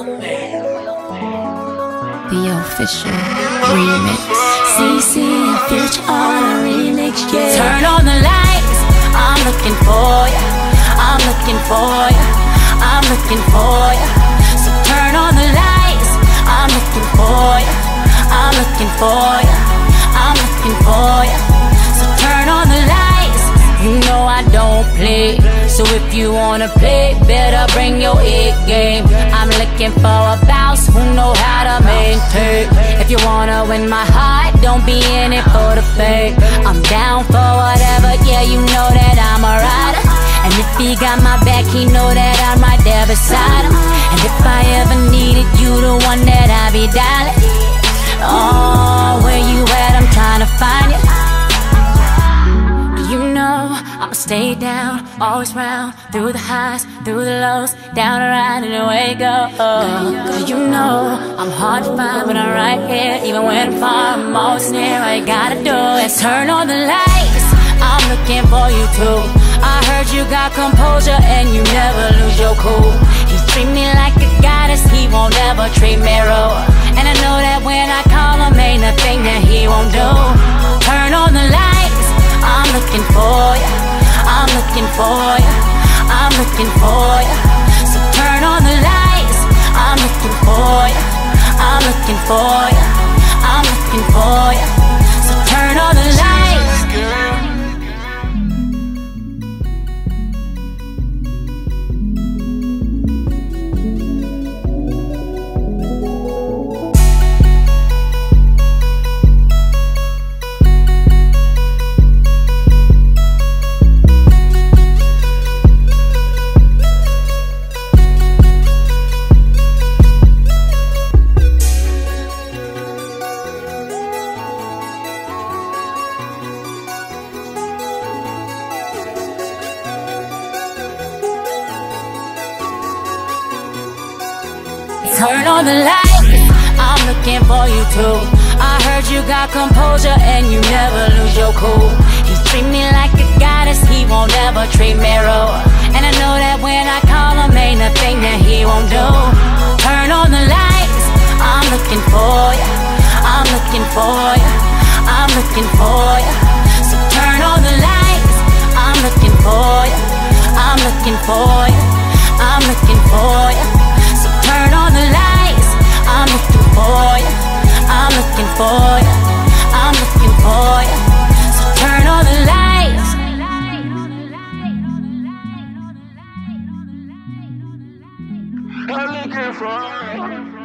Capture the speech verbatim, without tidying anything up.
The official remix. C C and Future on a remix, yeah. Turn on the lights, I'm looking for ya. I'm looking for ya. I'm looking for ya. So turn on the lights, I'm looking for ya. I'm looking for ya. I'm looking for ya. So turn on the lights. You know I don't play, so if you wanna play, better bring your A game. I'm looking for a boss who know how to maintain. If you wanna win my heart, don't be in it for the fame. I'm down for whatever, yeah, you know that I'm a rider. And if he got my back, he know that I'm right there beside him. And if I ever needed you, the one that I be dialing. Oh, where you at? I'm trying to find you. You know I'ma stay down, always round, through the highs, through the lows, down around and away go. Cause you know I'm hard to find, but I'm right here. Even when I'm far, I'm always near. All you gotta do is turn on the lights. I'm looking for you too. I heard you got composure and you never lose your cool. He treat me like a goddess, he won't ever treat me raw. And I know that when I call him, ain't nothing that he won't do. Turn on the lights, I'm looking for ya. I'm looking for ya. I'm looking for ya. So turn on the lights, I'm looking for ya. I'm looking for ya. I'm looking for ya. So turn on the lights. Turn on the lights, I'm looking for you too. I heard you got composure and you never lose your cool. He treat me like a goddess, he won't ever treat me raw. And I know that when I call him, ain't nothing that he won't do. Turn on the lights, I'm looking for ya. I'm looking for ya. I'm looking for ya. So turn on the lights, I'm looking for ya. I'm looking for ya. I'm looking for ya. So turn on the lights, I'm looking for ya. I'm looking for ya. I'm looking for ya. So turn on the lights. I'm looking for ya.